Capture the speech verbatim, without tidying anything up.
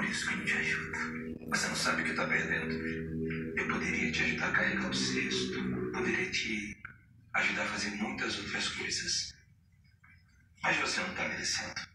por isso que não te ajudo. Você não sabe o que tá perdendo. Eu poderia te ajudar a carregar o cesto. Poderia te ajudar a fazer muitas outras coisas. Mas você não tá merecendo.